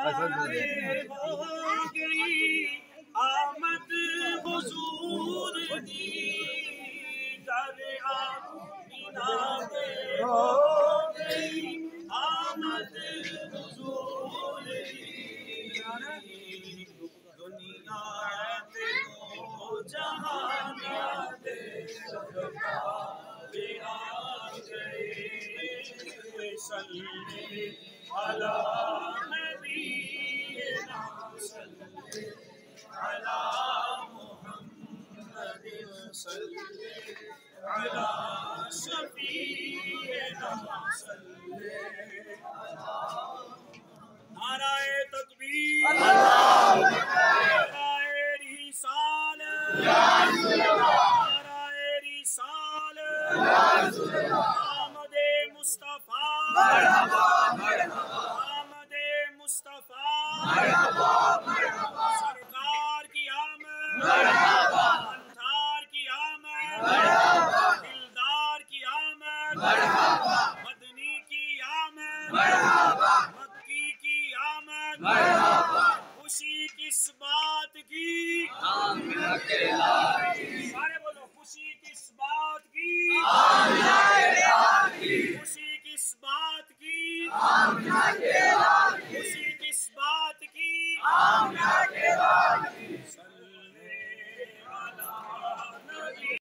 ہو گئی آمد حضور کی در آمینہ میں ہو گئی آمد حضور کی دنیا دو جہاں دے آ گئے صلی علی نبینا صلی علی محمد صلی علی شفیعنا صلی نعرہ تکبیر نعرہ رسالت نعرہ رسالت آمد مصطفیٰ آمد مصطفیٰ سرکار کی آمد انصار کی آمد دلدار کی آمد مدنی کی آمد مکی کی آمد خوشی کس بات کی سارے بولو خوشی کس بات کی خوشی کس بات کی خوشی کس بات کی